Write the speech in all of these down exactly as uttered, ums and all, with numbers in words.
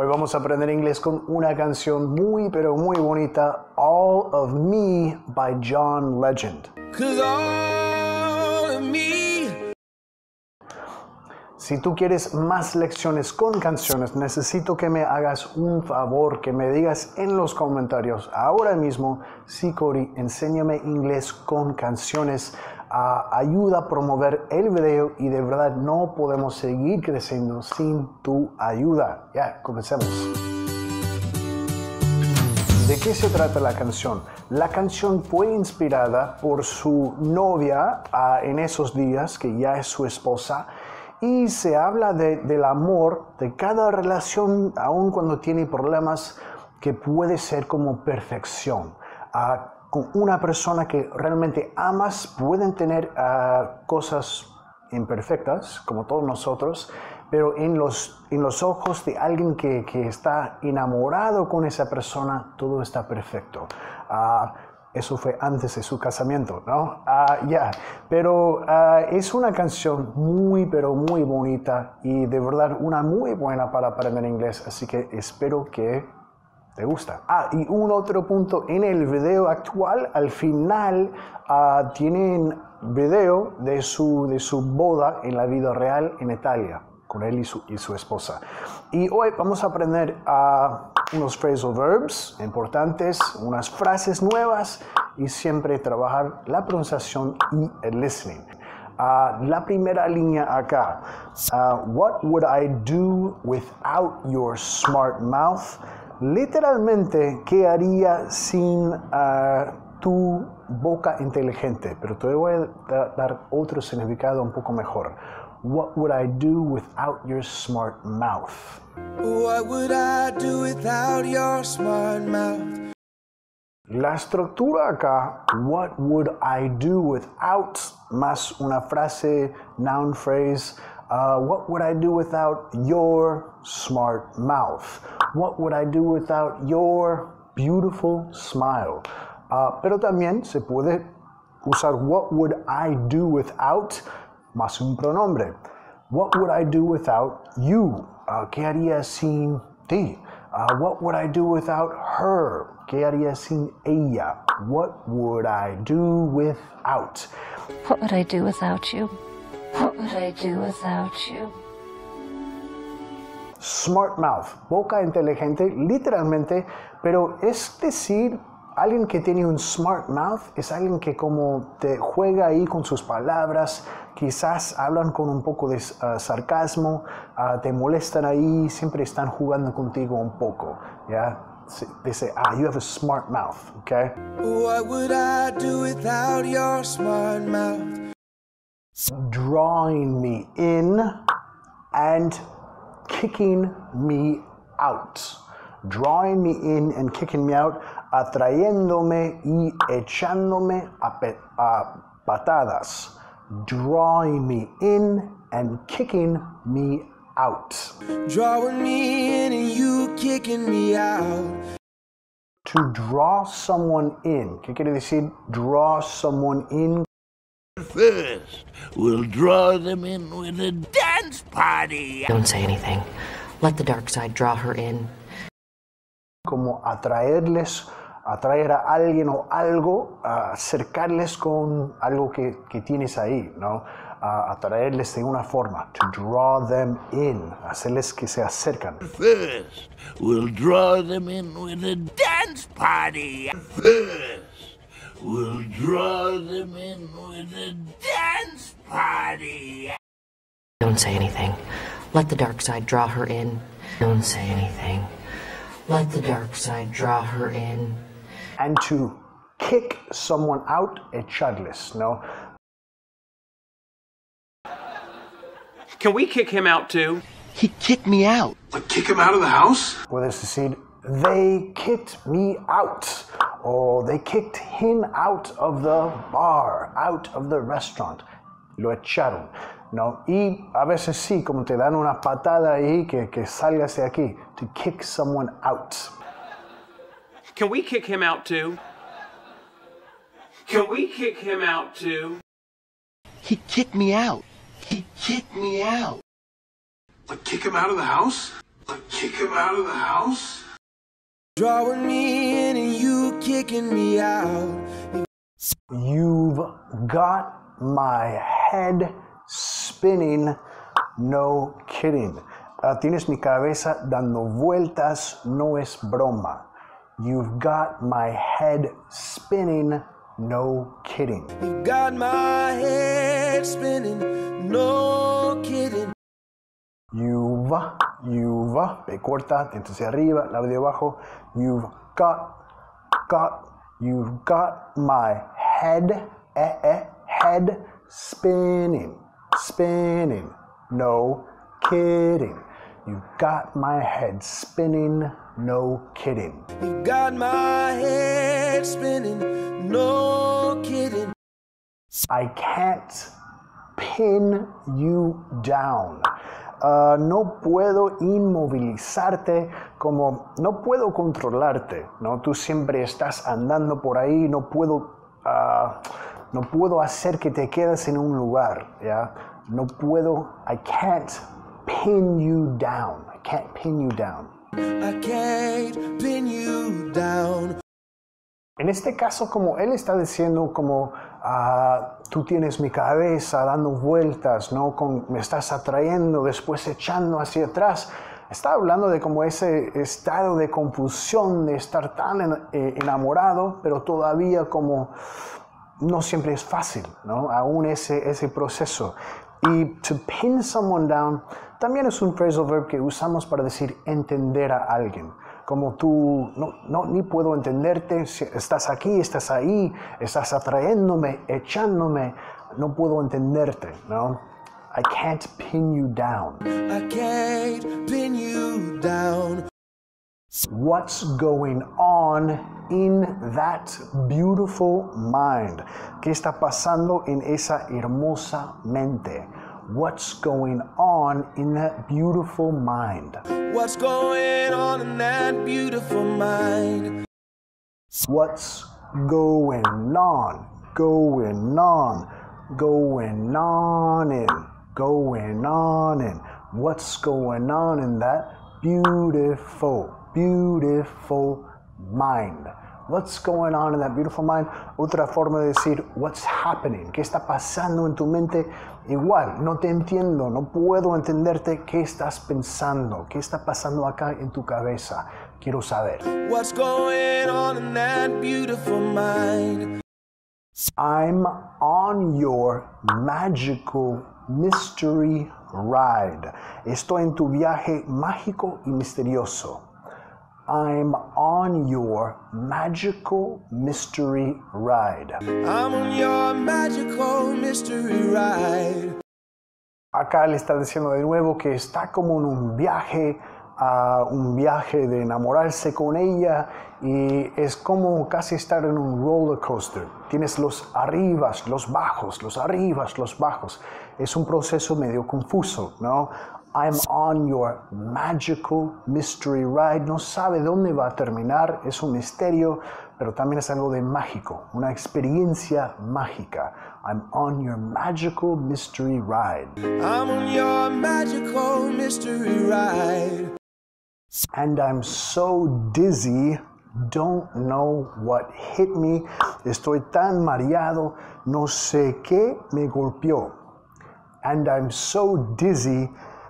Hoy vamos a aprender inglés con una canción muy pero muy bonita, All of Me by John Legend. 'Cause all of me. Si tú quieres más lecciones con canciones, necesito que me hagas un favor, que me digas en los comentarios ahora mismo, sí, Cody, enséñame inglés con canciones. Uh, ayuda a promover el video y de verdad no podemos seguir creciendo sin tu ayuda. Ya, comencemos. ¿De qué se trata la canción? La canción fue inspirada por su novia uh, en esos días, que ya es su esposa, y se habla de, del amor, de cada relación, aun cuando tiene problemas, que puede ser como perfección. Uh, con una persona que realmente amas, pueden tener uh, cosas imperfectas, como todos nosotros, pero en los, en los ojos de alguien que, que está enamorado con esa persona, todo está perfecto. Uh, eso fue antes de su casamiento, ¿no? Uh, ya, yeah. Pero uh, es una canción muy, pero muy bonita y de verdad una muy buena para aprender inglés, así que espero que ¿te gusta? Ah, y un otro punto, en el video actual, al final, uh, tienen video de su, de su boda en la vida real en Italia, con él y su, y su esposa. Y hoy vamos a aprender uh, unos phrasal verbs importantes, unas frases nuevas y siempre trabajar la pronunciación y el listening. Uh, la primera línea acá, uh, what would I do without your smart mouth? Literalmente, ¿qué haría sin uh, tu boca inteligente? Pero te voy a da dar otro significado un poco mejor. What would I do without your smart mouth? What would I do without your smart mouth? La estructura acá, what would I do without, más una frase, noun phrase, uh, what would I do without your smart mouth? What would I do without your beautiful smile? Uh, pero también se puede usar what would I do without más un pronombre. What would I do without you? Uh, ¿Qué haría sin ti? Uh, what would I do without her? ¿Qué haría sin ella? What would I do without? What would I do without you? What would I do without you? Smart mouth, boca inteligente, literalmente, pero es decir, alguien que tiene un smart mouth es alguien que como te juega ahí con sus palabras, quizás hablan con un poco de uh, sarcasmo, uh, te molestan ahí, siempre están jugando contigo un poco, ¿ya? Dice, ah, you have a smart mouth, okay? What would I do without your smart mouth? Drawing me in and kicking me out. Drawing me in and kicking me out, atrayéndome y echándome a, pe a patadas. Drawing me in and kicking me out. Drawing me in and you kicking me out. To draw someone in. ¿Qué quiere decir draw someone in? First, we'll draw them in with a dance party. Don't say anything. Let the dark side draw her in. Como atraerles, atraer a alguien o algo, uh, acercarles con algo que, que tienes ahí, ¿no? Uh, atraerles de una forma. To draw them in. Hacerles que se acercan. First, we'll draw them in with a dance party. First. We'll draw them in with a dance party. Don't say anything. Let the dark side draw her in. Don't say anything. Let the dark side draw her in. And to kick someone out, echarles, ¿no? Can we kick him out too? He kicked me out. Like kick him out of the house? Puedes decir, they kicked me out. Or they kicked him out of the bar, out of the restaurant. Lo echaron, ¿no? Y a veces sí, como te dan una patada ahí, que, que salgas de aquí. To kick someone out. Can we kick him out too? Can we kick him out too? He kicked me out. He kicked me out. Like kick him out of the house? Kick him out of the house? Drawing me in and you kicking me out. You've got my head spinning, no kidding. Uh, tienes mi cabeza dando vueltas, no es broma. You've got my head spinning, no kidding. You got my head spinning, no kidding. You've, you've, P corta, dientes hacia arriba, labio de abajo. You've got, got, you've got my head, eh, eh, head spinning, spinning, no kidding. You've got my head spinning, no kidding. You got my head spinning, no kidding. I can't pin you down. Uh, no puedo inmovilizarte, como no puedo controlarte, ¿no? Tú siempre estás andando por ahí, no puedo, uh, no puedo hacer que te quedes en un lugar, ¿ya? No puedo, I can't pin you down. I can't pin you down. I can't pin you down. En este caso, como él está diciendo, como uh, tú tienes mi cabeza dando vueltas, ¿no? Con, me estás atrayendo, después echando hacia atrás. Está hablando de como ese estado de confusión, de estar tan en, eh, enamorado, pero todavía como no siempre es fácil, ¿no? Aún ese, ese proceso. Y to pin someone down también es un phrasal verb que usamos para decir entender a alguien. Como tú, no, no, ni puedo entenderte, si estás aquí, estás ahí, estás atrayéndome, echándome, no puedo entenderte, ¿no? I can't pin you down. I can't pin you down. What's going on in that beautiful mind? ¿Qué está pasando en esa hermosa mente? What's going on in that beautiful mind? What's going on in that beautiful mind? What's going on, going on, going on in, going on in. What's going on in that beautiful, beautiful mind? What's going on in that beautiful mind? Otra forma de decir what's happening. ¿Qué está pasando en tu mente? Igual, no te entiendo, no puedo entenderte. ¿Qué estás pensando? ¿Qué está pasando acá en tu cabeza? Quiero saber. What's going on in that beautiful mind? I'm on your magical mystery ride. Estoy en tu viaje mágico y misterioso. I'm on your magical mystery ride. I'm on your magical mystery ride. Acá le está diciendo de nuevo que está como en un viaje, uh, un viaje de enamorarse con ella, y es como casi estar en un roller coaster. Tienes los arribas, los bajos, los arribas, los bajos. Es un proceso medio confuso, ¿no? I'm on your magical mystery ride. No sabe dónde va a terminar, es un misterio, pero también es algo de mágico, una experiencia mágica. I'm on your magical mystery ride. I'm on your magical mystery ride. And I'm so dizzy, don't know what hit me. Estoy tan mareado, no sé qué me golpeó. And I'm so dizzy,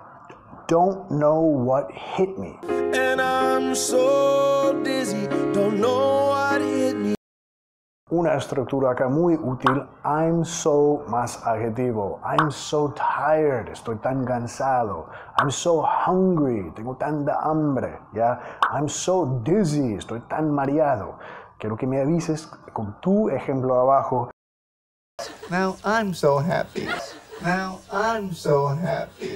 don't know what hit me. And I'm so dizzy, don't know what hit me. Una estructura acá muy útil. I'm so más adjetivo. I'm so tired. Estoy tan cansado. I'm so hungry. Tengo tanta hambre. ¿Ya? I'm so dizzy. Estoy tan mareado. Quiero que me avises con tu ejemplo abajo. Now I'm so happy. Now I'm so happy.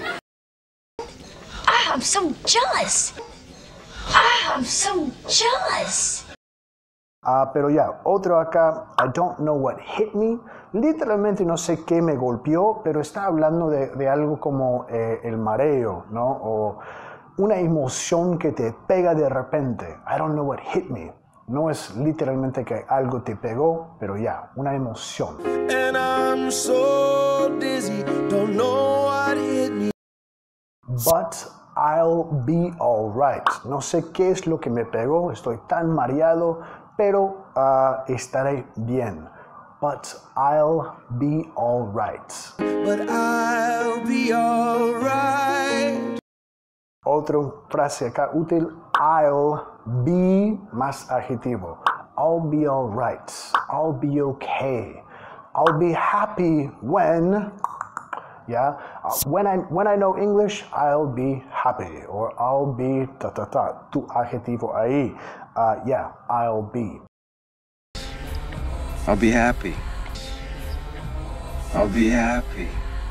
Ah, I'm so jealous. Ah, I'm so jealous. Ah, pero ya, otro acá, I don't know what hit me. Literalmente no sé qué me golpeó, pero está hablando de, de algo como eh, el mareo, ¿no? O una emoción que te pega de repente. I don't know what hit me. No es literalmente que algo te pegó, pero ya, una emoción. And I'm so dizzy, don't know what hit me. But I'll be alright. No sé qué es lo que me pegó, estoy tan mareado, pero uh, estaré bien. But I'll be alright. But I'll be alright. Otra frase acá útil, I'll be más adjetivo. I'll be alright. I'll be okay. I'll be happy when, yeah, uh, when I when I know English, I'll be happy, or I'll be ta ta ta. Tu adjetivo ahí, uh, yeah, I'll be. I'll be happy. I'll be happy.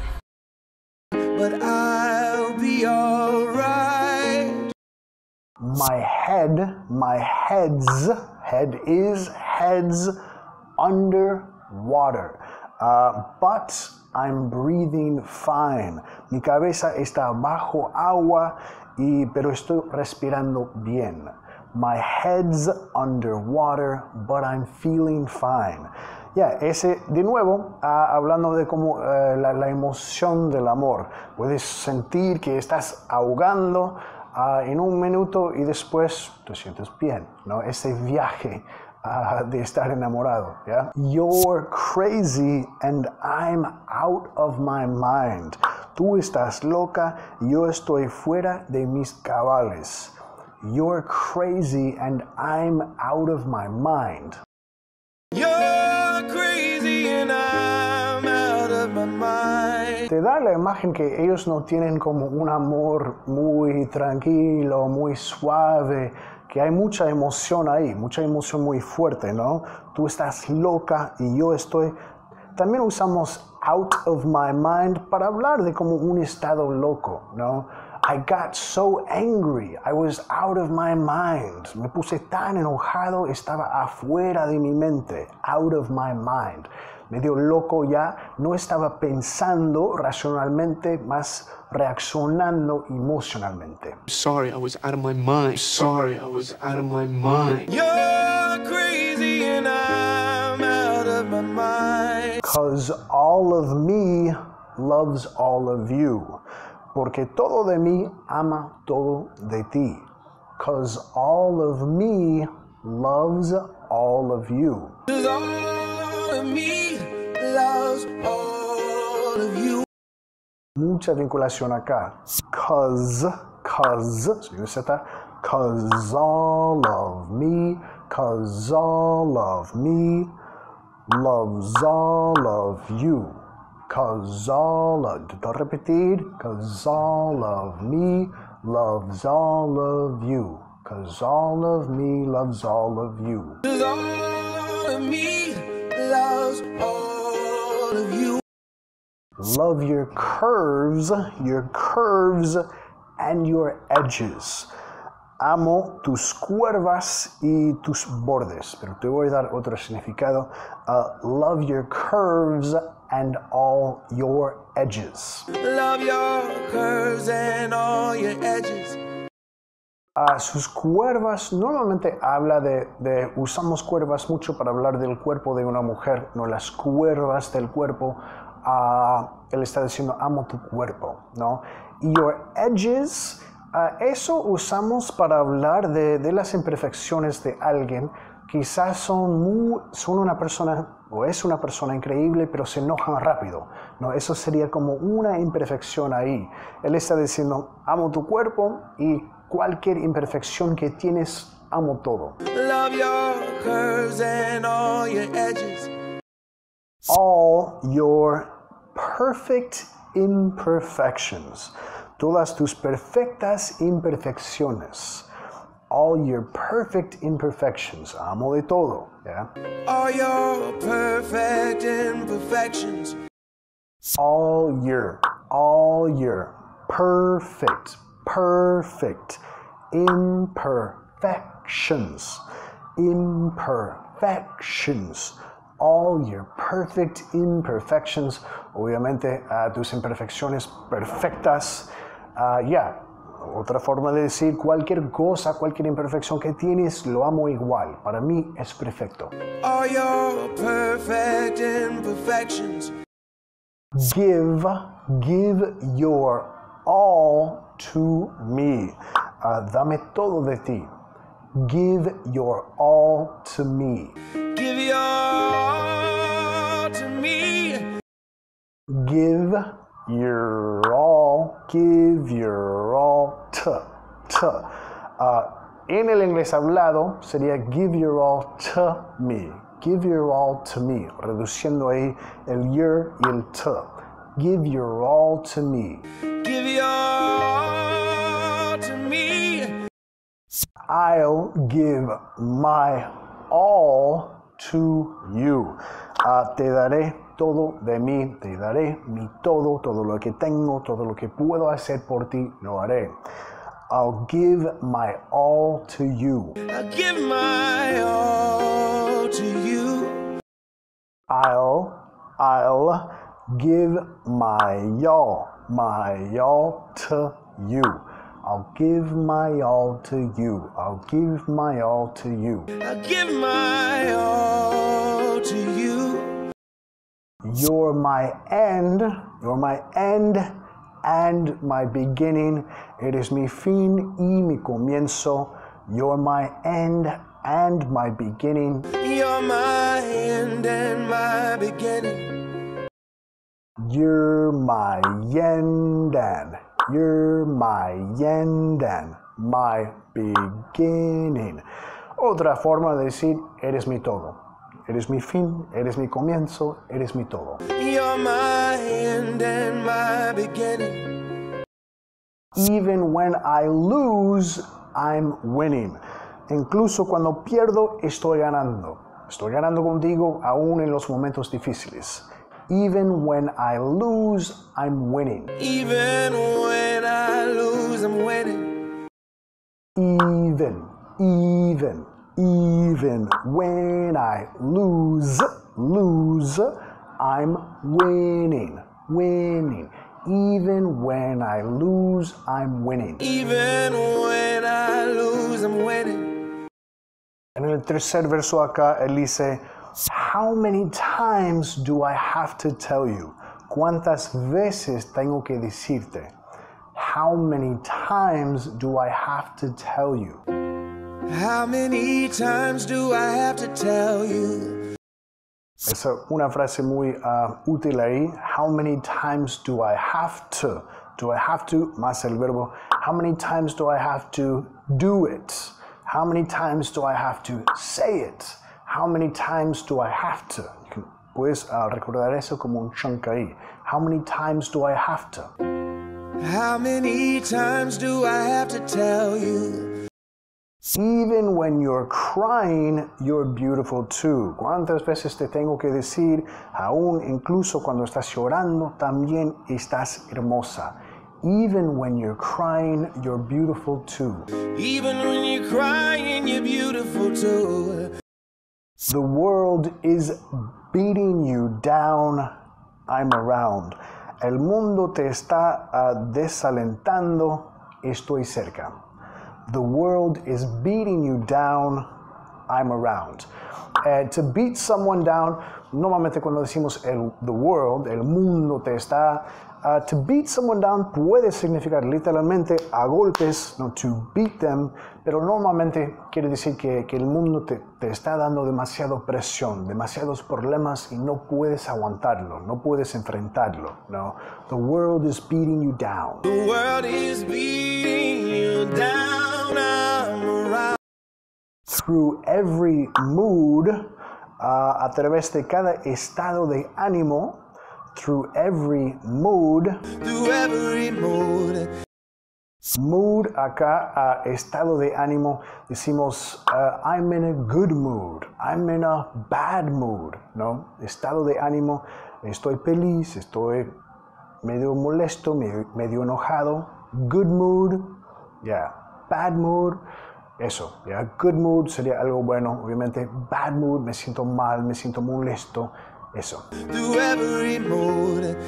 But I'll be alright. My head, my head's, head is heads under water. Uh, but I'm breathing fine. Mi cabeza está bajo agua, y, pero estoy respirando bien. My head's underwater, but I'm feeling fine. Ya, yeah, ese de nuevo, uh, hablando de cómo uh, la, la emoción del amor. Puedes sentir que estás ahogando uh, en un minuto y después te sientes bien, ¿no? Ese viaje uh, de estar enamorado. ¿Ya? You're crazy and I'm out of my mind. Tú estás loca y yo estoy fuera de mis cabales. You're crazy and I'm out of my mind. You're crazy and I'm out of my mind. Te da la imagen que ellos no tienen como un amor muy tranquilo, muy suave, que hay mucha emoción ahí, mucha emoción muy fuerte, ¿no? Tú estás loca y yo estoy... También usamos out of my mind para hablar de como un estado loco, ¿no? I got so angry, I was out of my mind. Me puse tan enojado, estaba afuera de mi mente, out of my mind. Medio loco ya, no estaba pensando racionalmente, más reaccionando emocionalmente. Sorry, I was out of my mind. Sorry, I was out of my mind. You're crazy and I'm out of my mind. 'Cause all of me loves all of you. Porque todo de mí ama todo de ti. 'Cause all of me loves all of you. 'Cause all of me loves all of you. Mucha vinculación acá. 'Cause, 'cause, cause all of me, 'cause all of me loves all of you. 'Cause all of, te repetir, 'cause all of me loves all of you. 'Cause all of me loves all of you. 'Cause all of me loves all of you. Love your curves, your curves and your edges. Amo tus curvas y tus bordes, pero te voy a dar otro significado. Uh, love your curves and all your edges. Love your curves and all your edges. Uh, sus curvas, normalmente habla de, de, usamos curvas mucho para hablar del cuerpo de una mujer, no las curvas del cuerpo. Uh, él está diciendo, amo tu cuerpo, ¿no? Y your edges, uh, eso usamos para hablar de, de las imperfecciones de alguien. Quizás son, muy, son una persona, o es una persona increíble, pero se enojan rápido, ¿no? Eso sería como una imperfección ahí. Él está diciendo, amo tu cuerpo y cualquier imperfección que tienes, amo todo. Love your curves and all your edges. All your perfect imperfections. Todas tus perfectas imperfecciones. All your perfect imperfections. Amo de todo. ¿Ya? All your perfect imperfections. All your, all your perfect, perfect imperfections. Imperfections. All your perfect imperfections. Obviamente, uh, tus imperfecciones perfectas. Uh, ya. Yeah. Otra forma de decir cualquier cosa, cualquier imperfección que tienes, lo amo igual. Para mí es perfecto. All your perfect imperfections. Give, give your all to me. Uh, dame todo de ti. Give your all to me. Give your all to me. Give your all. Give your all to. to. Uh, en el inglés hablado sería give your all to me. Give your all to me. Reduciendo ahí el your y el to. Give your all to me. Give your all to me. I'll give my all to you. Uh, te daré todo de mí, te daré mi todo, todo lo que tengo, todo lo que puedo hacer por ti, lo haré. I'll give my all to you. I'll give my all to you. I'll, I'll give my all, my all to you. I'll give my all to you. I'll give my all to you. I'll give my all to you. You're my end, you're my end and my beginning. Eres mi fin y mi comienzo. You're my end and my beginning. You're my end and my beginning. You're my end and You're my end and my beginning. Otra forma de decir, eres mi todo. Eres mi fin, eres mi comienzo, eres mi todo. You're my end and my beginning. Even when I lose, I'm winning. Incluso cuando pierdo, estoy ganando. Estoy ganando contigo aún en los momentos difíciles. Even when I lose, I'm winning. Even when I lose, I'm winning. Even, even, even when I lose, lose, I'm winning, winning. Even when I lose, I'm winning. Even when I lose, I'm winning. En el tercer verso acá, él dice, how many times do I have to tell you? ¿Cuántas veces tengo que decirte? How many times do I have to tell you? How many times do I have to tell you? Es una frase muy uh, útil ahí. How many times do I have to? Do I have to? Más el verbo. How many times do I have to do it? How many times do I have to say it? How many times do I have to? Puedes uh, recordar eso como un chunk ahí. How many times do I have to? How many times do I have to tell you? Even when you're crying, you're beautiful too. ¿Cuántas veces te tengo que decir, aún incluso cuando estás llorando, también estás hermosa? Even when you're crying, you're beautiful too. Even when you're crying, you're beautiful too. The world is beating you down, I'm around. El mundo te está uh, desalentando, estoy cerca. The world is beating you down, I'm around. Uh, to beat someone down, normalmente cuando decimos el, the world, el mundo te está... Uh, to beat someone down puede significar literalmente a golpes, no, to beat them, pero normalmente quiere decir que, que el mundo te, te está dando demasiada presión, demasiados problemas y no puedes aguantarlo, no puedes enfrentarlo. No, the world is beating you down. The world is beating you down, I'm around. Through every mood, uh, a través de cada estado de ánimo, through every mood. Through every mood. Mood acá, uh, estado de ánimo, decimos, uh, I'm in a good mood, I'm in a bad mood, ¿no? Estado de ánimo, estoy feliz, estoy medio molesto, medio, medio enojado. Good mood, ya. Yeah. Bad mood, eso, ya. Yeah. Good mood sería algo bueno, obviamente. Bad mood, me siento mal, me siento molesto. Eso. Through every mood.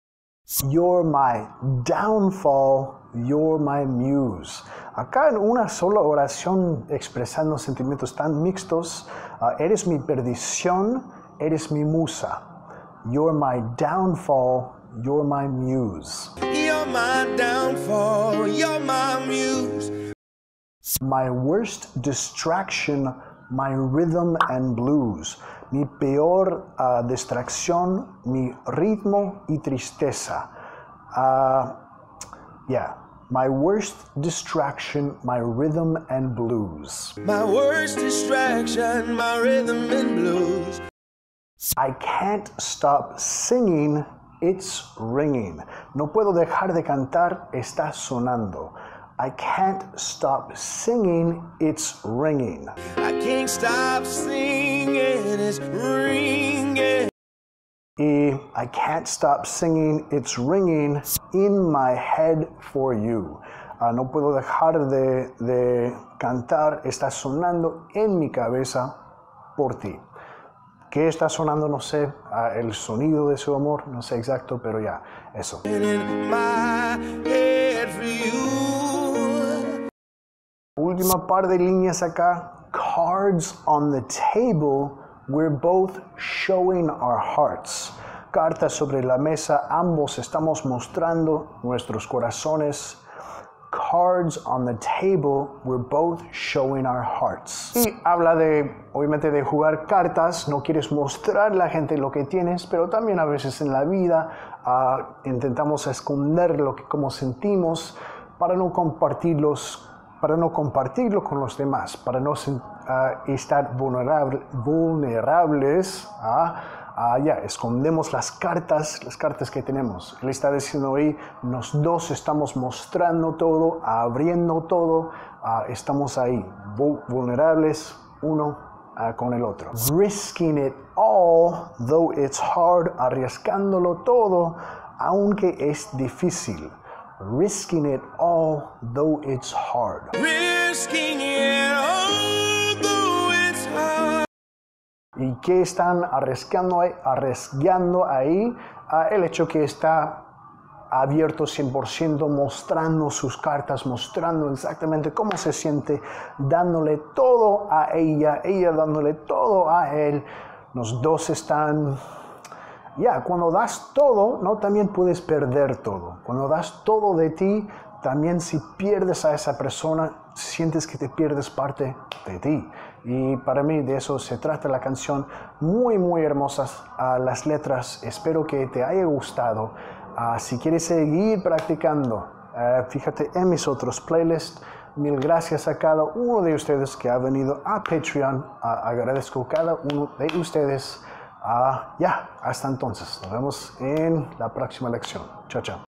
You're my downfall, you're my muse. Acá en una sola oración expresando sentimientos tan mixtos, uh, eres mi perdición, eres mi musa. You're my downfall, you're my muse. You're You're my downfall, you're my muse. My worst distraction, my rhythm and blues. Mi peor uh, distracción, mi ritmo y tristeza. Uh, yeah, my worst distraction, my rhythm and blues. My worst distraction, my rhythm and blues. I can't stop singing, it's ringing. No puedo dejar de cantar, está sonando. I can't stop singing, it's ringing. I can't stop singing, it's ringing. Y I can't stop singing, it's ringing in my head for you. Uh, no puedo dejar de, de cantar, está sonando en mi cabeza por ti. ¿Qué está sonando? No sé. Uh, el sonido de su amor, no sé exacto, pero ya, eso. In my head for you. Última par de líneas acá. Cards on the table, we're both showing our hearts. Cartas sobre la mesa, ambos estamos mostrando nuestros corazones. Cards on the table, we're both showing our hearts. Y habla de, obviamente, de jugar cartas. No quieres mostrarle a la gente lo que tienes, pero también a veces en la vida uh, intentamos esconder lo que como sentimos para no compartirlos, para no compartirlo con los demás, para no uh, estar vulnerable, vulnerables. Uh, Ah, ya, escondemos las cartas, las cartas que tenemos. Él está diciendo ahí, los dos estamos mostrando todo, abriendo todo, ah, estamos ahí, vulnerables uno ah, con el otro. Risking it all, though it's hard, arriesgándolo todo, aunque es difícil. Risking it all, though it's hard. Risking it all, though it's hard. ¿Y qué están arriesgando ahí? Arriesgando ahí uh, el hecho que está abierto cien por ciento, mostrando sus cartas, mostrando exactamente cómo se siente, dándole todo a ella, ella dándole todo a él. Los dos están... Ya, yeah, cuando das todo, ¿no? También puedes perder todo. Cuando das todo de ti, también si pierdes a esa persona, sientes que te pierdes parte de ti. Y para mí de eso se trata la canción. Muy, muy hermosas uh, las letras. Espero que te haya gustado. Uh, si quieres seguir practicando, uh, fíjate en mis otros playlists. Mil gracias a cada uno de ustedes que ha venido a Patreon. Uh, agradezco a cada uno de ustedes. Uh, ya, hasta entonces. Nos vemos en la próxima lección. Chao, chao.